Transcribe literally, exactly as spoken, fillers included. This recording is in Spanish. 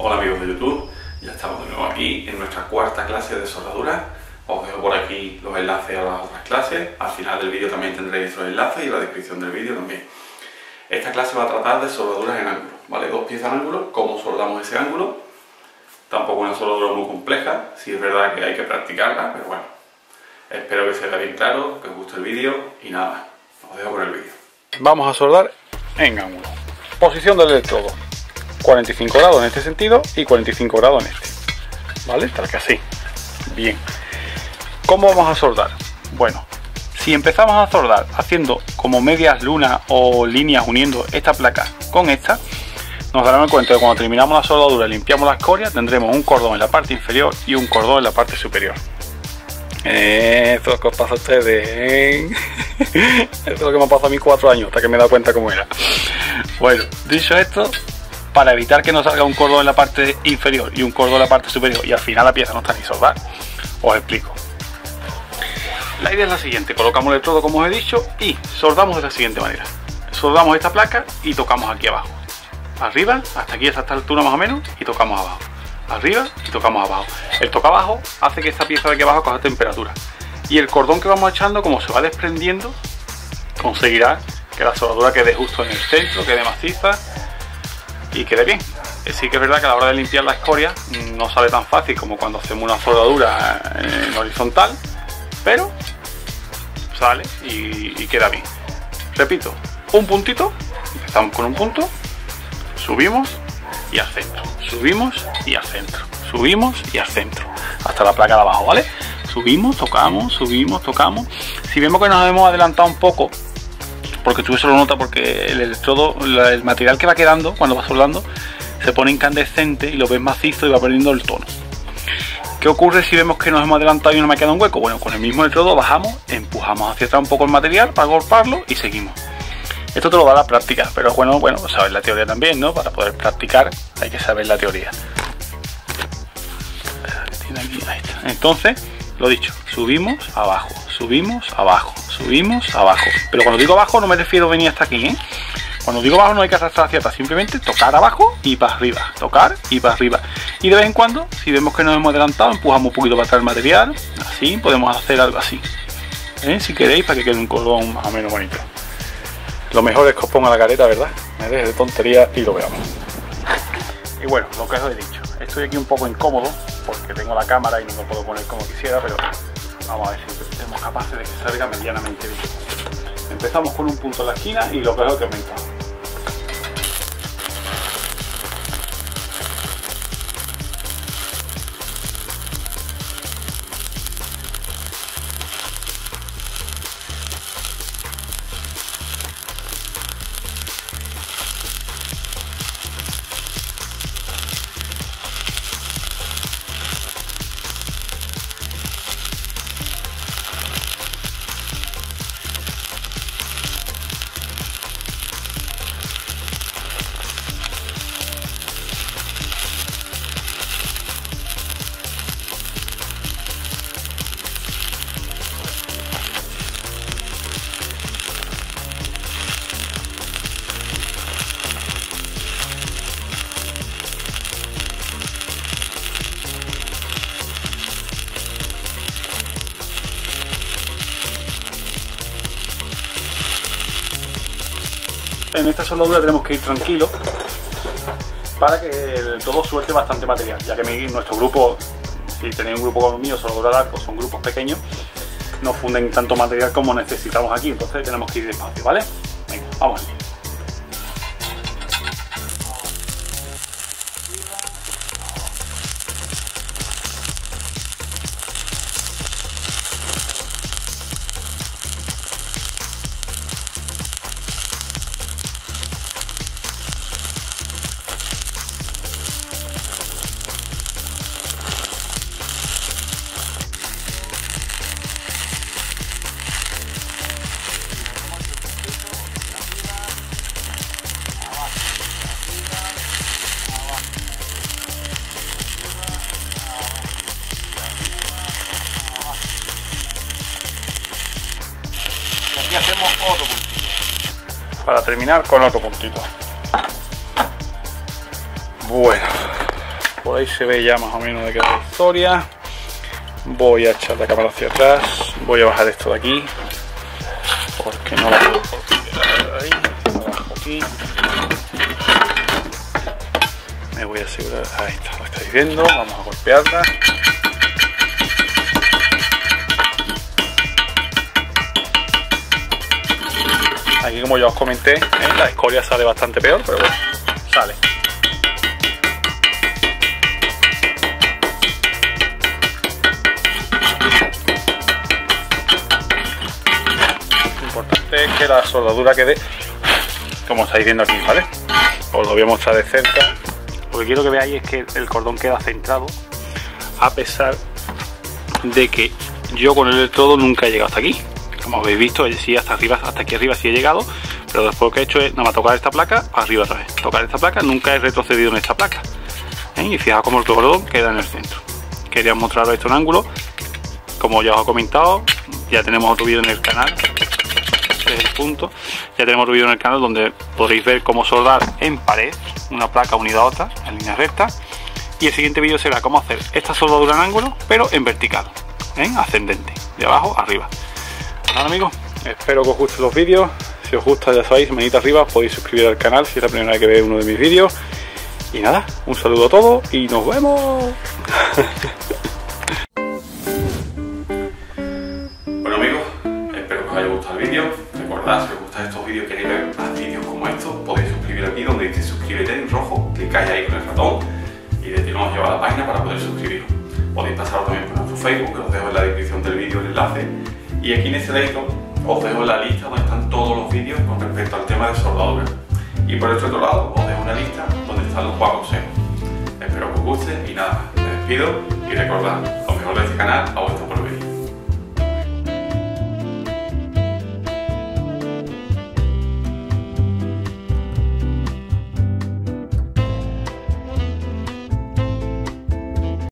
Hola amigos de YouTube, ya estamos de nuevo aquí en nuestra cuarta clase de soldadura. Os dejo por aquí los enlaces a las otras clases. Al final del vídeo también tendréis los enlaces y la descripción del vídeo también. Esta clase va a tratar de soldaduras en ángulo, ¿vale? Dos piezas en ángulo, cómo soldamos ese ángulo. Tampoco una soldadura muy compleja, sí es verdad que hay que practicarla, pero bueno. Espero que se vea bien claro, que os guste el vídeo y nada, os dejo con el vídeo. Vamos a soldar en ángulo. Posición del electrodo. cuarenta y cinco grados en este sentido y cuarenta y cinco grados en este. ¿Vale? Tal que así. Bien. ¿Cómo vamos a soldar? Bueno, si empezamos a soldar haciendo como medias lunas o líneas uniendo esta placa con esta, nos daremos cuenta de que cuando terminamos la soldadura y limpiamos la escoria, tendremos un cordón en la parte inferior y un cordón en la parte superior. Eh, eso es lo que os pasa a ustedes, ¿eh? Eso es lo que me ha pasado a mí cuatro años hasta que me he dado cuenta cómo era. Bueno, dicho esto, para evitar que nos salga un cordón en la parte inferior y un cordón en la parte superior y al final la pieza no está ni soldada, os explico. La idea es la siguiente: colocamos el electrodo como os he dicho y soldamos de la siguiente manera. Soldamos esta placa y tocamos aquí abajo, arriba, hasta aquí, hasta esta altura más o menos, y tocamos abajo, arriba y tocamos abajo. El toca abajo hace que esta pieza de aquí abajo coja temperatura y el cordón que vamos echando, como se va desprendiendo, conseguirá que la soldadura quede justo en el centro, quede maciza y quede bien. Sí que es verdad que a la hora de limpiar la escoria no sale tan fácil como cuando hacemos una soldadura en horizontal, pero sale y, y queda bien. Repito, un puntito, empezamos con un punto, subimos y al centro, subimos y al centro, subimos y al centro, hasta la placa de abajo, ¿vale? Subimos, tocamos, subimos, tocamos. Si vemos que nos hemos adelantado un poco, porque tú eso lo notas porque el electrodo, el material que va quedando cuando va soldando se pone incandescente y lo ves macizo y va perdiendo el tono. ¿Qué ocurre si vemos que nos hemos adelantado y no me ha quedado un hueco? Bueno, con el mismo electrodo bajamos, empujamos hacia atrás un poco el material para golpearlo y seguimos. Esto te lo da la práctica, pero bueno, bueno, saber la teoría también, ¿no? Para poder practicar hay que saber la teoría. Entonces, lo dicho, subimos, abajo, subimos, abajo, subimos, abajo. Pero cuando digo abajo no me refiero a venir hasta aquí, ¿eh? Cuando digo abajo no hay que arrastrar hacia atrás, simplemente tocar abajo y para arriba, tocar y para arriba. Y de vez en cuando, si vemos que nos hemos adelantado, empujamos un poquito para atrás el material, así, podemos hacer algo así, ¿eh? Si queréis, para que quede un cordón más o menos bonito. Lo mejor es que os ponga la careta, ¿verdad? Me deje de tontería y lo veamos. Y bueno, lo que os he dicho, estoy aquí un poco incómodo porque tengo la cámara y no lo puedo poner como quisiera, pero vamos a ver si somos capaces de que salga medianamente bien. Empezamos con un punto en la esquina y lo que es lo que aumenta. En esta soldadura tenemos que ir tranquilos para que todo suelte bastante material, ya que mi, nuestro grupo, si tenéis un grupo como el mío, soldadura de arco, son grupos pequeños, no funden tanto material como necesitamos aquí, entonces tenemos que ir despacio, ¿vale? Venga, vamos. Y hacemos otro puntito para terminar con otro puntito. Bueno, por ahí se ve ya más o menos de qué es la historia. Voy a echar la cámara hacia atrás, voy a bajar esto de aquí porque no la puedo ahí, la bajo aquí. Me voy a asegurar, ahí está, lo estáis viendo, vamos a golpearla. Aquí, como ya os comenté, ¿eh? La escoria sale bastante peor, pero bueno, sale. Lo importante es que la soldadura quede como estáis viendo aquí, ¿vale? Os lo voy a mostrar de cerca. Lo que quiero que veáis es que el cordón queda centrado, a pesar de que yo con el electrodo nunca he llegado hasta aquí. Como habéis visto, sí, hasta arriba, hasta aquí arriba sí he llegado, pero después lo que he hecho es nada más tocar esta placa, para arriba otra vez. Tocar esta placa, nunca he retrocedido en esta placa. ¿Eh? Y fijaos cómo el cordón queda en el centro. Quería mostraros esto en ángulo. Como ya os he comentado, ya tenemos otro vídeo en el canal. Este es el punto. Ya tenemos otro vídeo en el canal donde podréis ver cómo soldar en pared una placa unida a otra en línea recta. Y el siguiente vídeo será cómo hacer esta soldadura en ángulo, pero en vertical, en ascendente, de abajo a arriba. Nada, amigos, espero que os gusten los vídeos. Si os gusta, ya sabéis, manita arriba, podéis suscribir al canal si es la primera vez que veis uno de mis vídeos. Y nada, un saludo a todos y nos vemos. Bueno, amigos, espero que os haya gustado el vídeo. Recordad, si os gustan estos vídeos y queréis ver más vídeos como estos, podéis suscribir aquí donde dice suscríbete en rojo, clicáis ahí con el ratón y de ti nos lleva a la página para poder suscribiros. Podéis pasaros también por nuestro Facebook, que os dejo en la descripción del vídeo el enlace. Y aquí en este ladito os dejo la lista donde están todos los vídeos con respecto al tema de soldadura. Y por este otro lado os dejo una lista donde están los cuatro consejos. Espero que os guste y nada más, me despido y recordad, lo mejor de este canal a vuestra